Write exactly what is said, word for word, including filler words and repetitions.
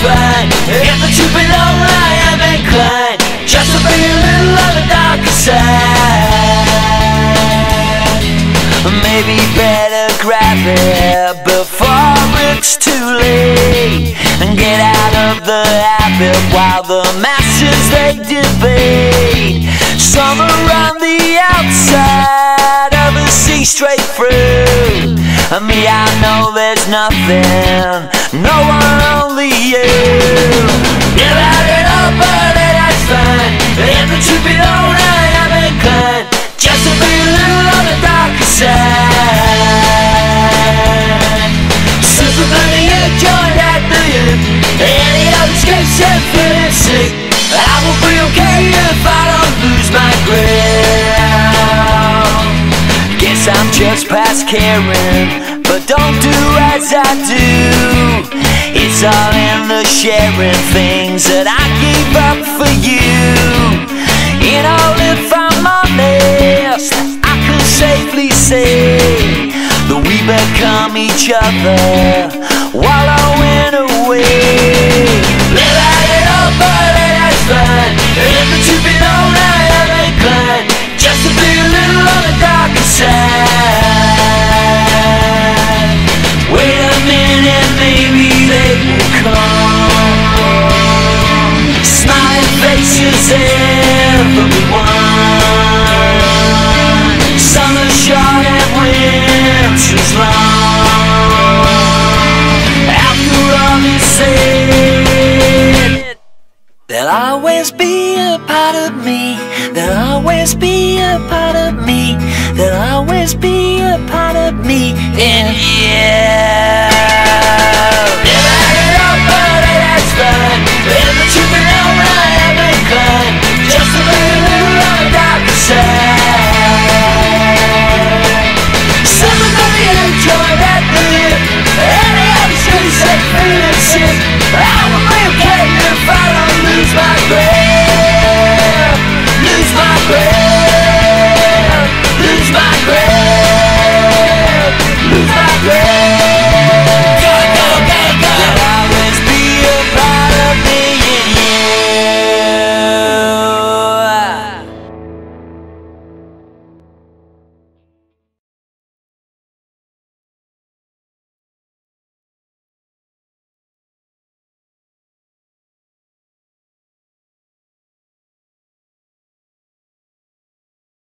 fine. If the truth be known, I am inclined just to be a little on the darker side. Maybe better grab it before it's too late, and get out of the habit while the masses they debate. Some are on the outside, others see straight through. And me, I know there's nothing, no one, only you. Never had it all, but that's fine. If the truth be known, I am inclined just to be a little on the darker side. Super bloody you joined at the end. Any other escapes and feeling sick, I will be okay if I don't lose my ground. Guess I'm just past caring, but don't do as I do. It's all in the sharing things that I gave up for you. You know, if I'm honest, I can safely say that we become each other while I went away. Live out it all, but that's fine. If the truth be known, I am inclined just to be a little on the darker side. Wait a minute, maybe they will come. Smiling faces, everyone. Summer's short and winter's long. After all is said, there'll always be a part of me. There'll always be a part of me. There'll always be a part of me in you. Never had it all, but that's fine.